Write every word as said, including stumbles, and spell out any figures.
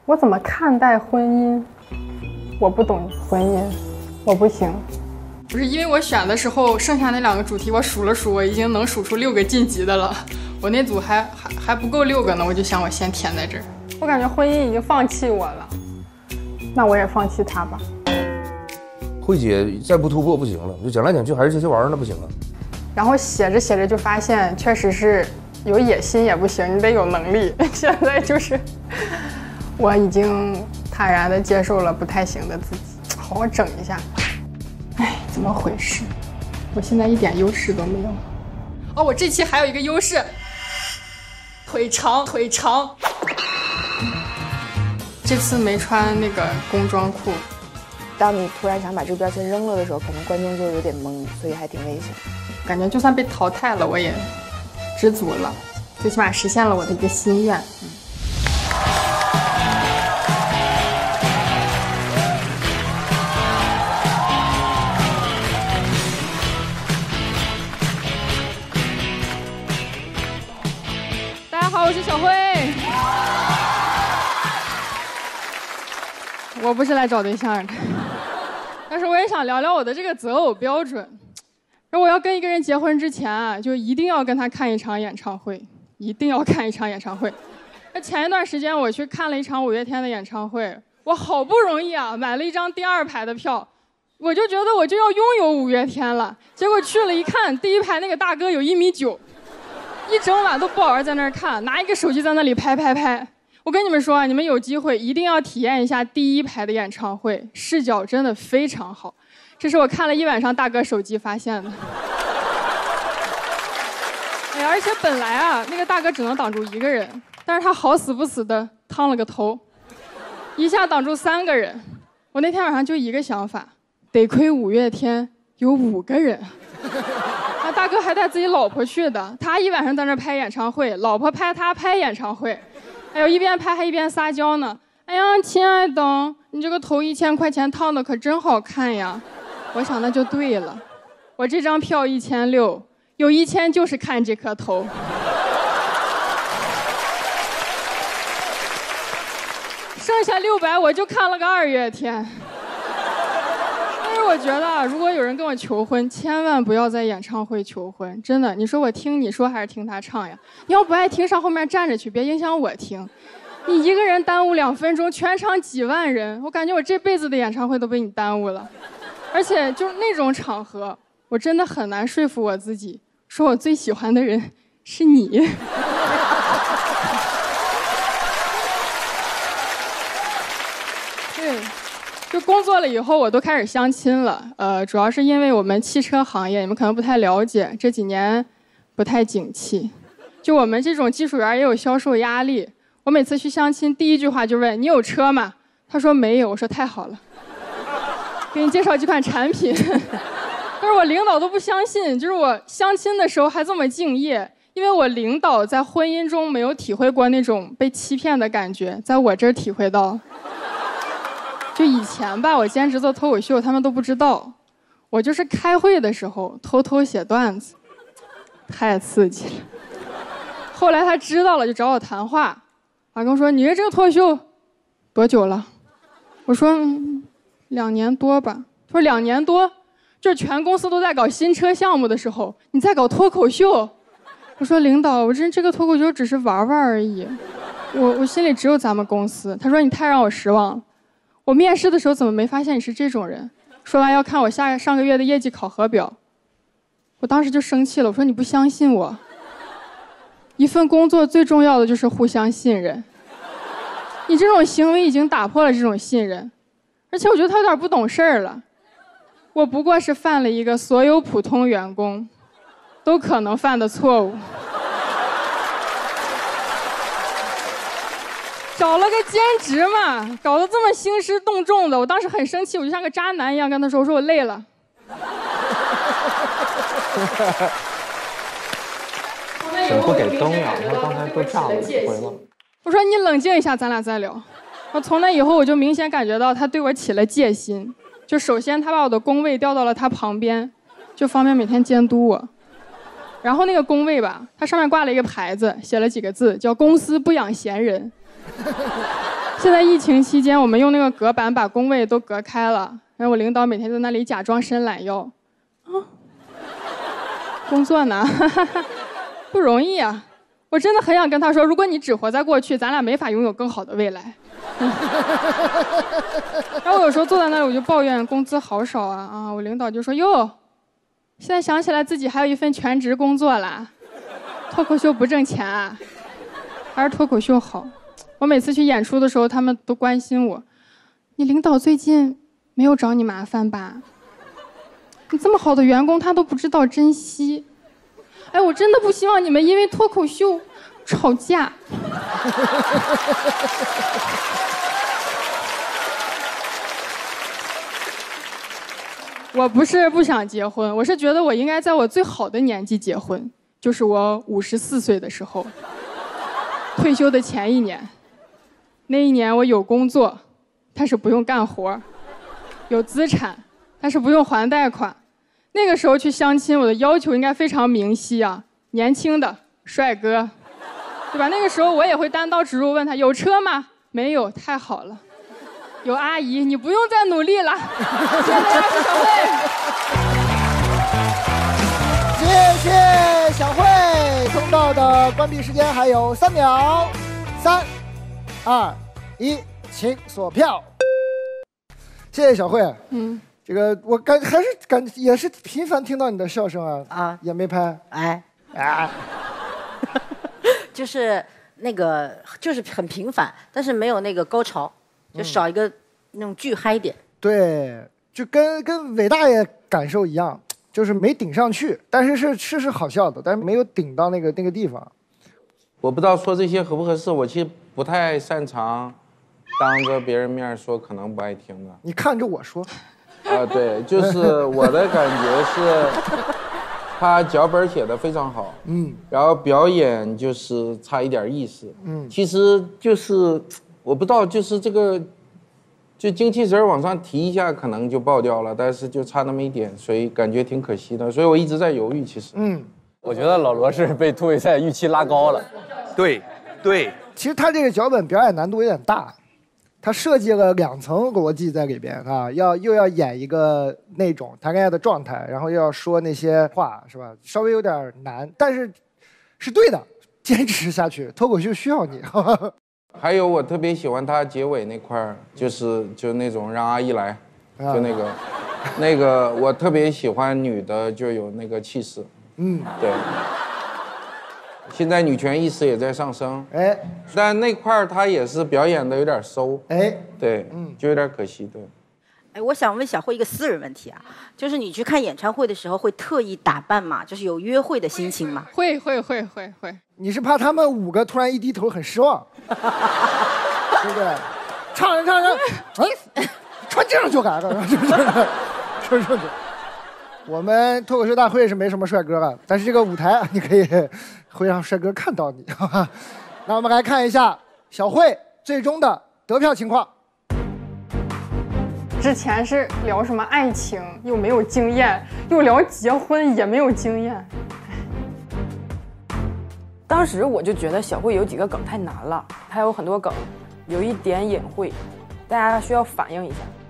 我怎么看待婚姻？我不懂婚姻，我不行。 不是因为我选的时候，剩下那两个主题我数了数，我已经能数出六个晋级的了。我那组还还还不够六个呢，我就想我先填在这儿。 我感觉婚姻已经放弃我了，那我也放弃他吧。 慧姐再不突破不行了，就讲来讲去还是这些玩意儿，那不行啊。 然后写着写着就发现，确实是有野心也不行，你得有能力。现在就是我已经坦然地接受了不太行的自己，好好整一下。哎，怎么回事？我现在一点优势都没有。 哦，我这期还有一个优势，腿长，腿长。这次没穿那个工装裤。 当你突然想把这个标签扔了的时候，可能观众就有点懵，所以还挺危险。 感觉就算被淘汰了，我也知足了，最起码实现了我的一个心愿。嗯大家好，我是小慧。我不是来找对象的，但是我也想聊聊我的这个择偶标准。如果我要跟一个人结婚之前啊，就一定要跟他看一场演唱会，一定要看一场演唱会。那前一段时间我去看了一场五月天的演唱会，我好不容易啊买了一张第二排的票，我就觉得我就要拥有五月天了。结果去了一看，第一排那个大哥有一米九，一整晚都不好好在那儿看，拿一个手机在那里拍拍拍。我跟你们说啊，你们有机会一定要体验一下第一排的演唱会，视角真的非常好。这是我看了一晚上大哥手机发现的。哎，而且本来啊，那个大哥只能挡住一个人，但是他好死不死的烫了个头，一下挡住三个人。我那天晚上就一个想法，得亏五月天有五个人。啊，大哥还带自己老婆去的，他一晚上在那拍演唱会，老婆拍他拍演唱会。哎呦，一边拍还一边撒娇呢。哎呀，亲爱的，你这个头一千块钱烫的可真好看呀！我想那就对了，我这张票一千六，有一千就是看这颗头。剩下六百我就看了个二月天。但是我觉得，如果有人跟我求婚，千万不要在演唱会求婚，真的。你说我听你说还是听他唱呀？你要不爱听，上后面站着去，别影响我听。你一个人耽误两分钟，全场几万人，我感觉我这辈子的演唱会都被你耽误了。而且就是那种场合，我真的很难说服我自己，说我最喜欢的人是你。对。就工作了以后，我都开始相亲了。呃，主要是因为我们汽车行业，你们可能不太了解，这几年不太景气。就我们这种技术员也有销售压力。我每次去相亲，第一句话就问你有车吗？他说没有。我说太好了，给你介绍几款产品。但是我领导都不相信，就是我相亲的时候还这么敬业，因为我领导在婚姻中没有体会过那种被欺骗的感觉，在我这儿体会到。就以前吧，我兼职做脱口秀，他们都不知道，我就是开会的时候偷偷写段子，太刺激了。后来他知道了，就找我谈话，他跟我说：“你这个脱口秀多久了？”我说：“嗯，两年多吧。”他说：“两年多，这全公司都在搞新车项目的时候，你在搞脱口秀？”我说：“领导，我这这个脱口秀只是玩玩而已，我我心里只有咱们公司。”他说：“你太让我失望了。我面试的时候怎么没发现你是这种人？”说完要看我下上个月的业绩考核表，我当时就生气了，我说：“你不相信我？一份工作最重要的就是互相信任，你这种行为已经打破了这种信任，而且我觉得他有点不懂事儿了。我不过是犯了一个所有普通员工都可能犯的错误。”找了个兼职嘛，搞得这么兴师动众的，我当时很生气，我就像个渣男一样跟他说：“我说我累了。” 怎么不给灯呀？他刚才都炸了几回了。 我说你冷静一下，咱俩再聊。我从那以后我就明显感觉到他对我起了戒心，就首先他把我的工位调到了他旁边，就方便每天监督我。然后那个工位吧，它上面挂了一个牌子，写了几个字，叫“公司不养闲人”。 现在疫情期间，我们用那个隔板把工位都隔开了，然后我领导每天在那里假装伸懒腰，啊，工作呢，不容易啊！我真的很想跟他说，如果你只活在过去，咱俩没法拥有更好的未来。然后我有时候坐在那里，我就抱怨工资好少啊啊！我领导就说哟，现在想起来自己还有一份全职工作啦，脱口秀不挣钱啊，还是脱口秀好。我每次去演出的时候，他们都关心我，你领导最近没有找你麻烦吧？你这么好的员工，他都不知道珍惜。哎，我真的不希望你们因为脱口秀吵架。我不是不想结婚，我是觉得我应该在我最好的年纪结婚，就是我五十四岁的时候，退休的前一年。那一年我有工作，但是不用干活；有资产，但是不用还贷款。那个时候去相亲，我的要求应该非常明晰啊，年轻的帅哥，对吧？那个时候我也会单刀直入问他有车吗？没有，太好了。有阿姨，你不用再努力了。谢谢大家，小慧。 谢谢小慧。通道的关闭时间还有三秒，三、二、一，请锁票。谢谢小慧。嗯，这个我感还是感也是频繁听到你的笑声啊啊，也没拍， 哎啊， 就是那个就是很平凡，但是没有那个高潮。就少一个那种巨嗨点， 对，就跟跟伟大爷感受一样，就是没顶上去，但是是是是好笑的，但是没有顶到那个那个地方。 我不知道说这些合不合适，我其实不太擅长当着别人面说可能不爱听的。 你看着我说。 啊、呃，对，就是我的感觉是，他脚本写得非常好，嗯，然后表演就是差一点意思，嗯，其实就是。我不知道，就是这个，就精气神往上提一下，可能就爆掉了，但是就差那么一点，所以感觉挺可惜的。所以我一直在犹豫。其实， 嗯，我觉得老罗是被突围赛预期拉高了。 对，对。 其实他这个脚本表演难度有点大，他设计了两层逻辑在里边啊，要又要演一个那种谈恋爱的状态，然后又要说那些话，是吧？稍微有点难，但是是对的，坚持下去，脱口秀需要你。 还有我特别喜欢他结尾那块儿，就是就那种让阿姨来，就那个，那个我特别喜欢女的就有那个气势，嗯，对。现在女权意识也在上升，哎，但那块儿他也是表演的有点收，哎，对，嗯，就有点可惜，对。 哎，我想问小慧一个私人问题啊，就是你去看演唱会的时候会特意打扮吗？就是有约会的心情吗？ 会会会会会。 你是怕他们五个突然一低头很失望，对不对？唱着唱着，哎，穿这样就来了，是不是？是不是？我们脱口秀大会是没什么帅哥了，但是这个舞台你可以会让帅哥看到你，好吧？那我们来看一下小慧最终的得票情况。 之前是聊什么爱情，又没有经验，又聊结婚也没有经验。 当时我就觉得小慧有几个梗太难了，还有很多梗有一点隐晦，大家需要反应一下。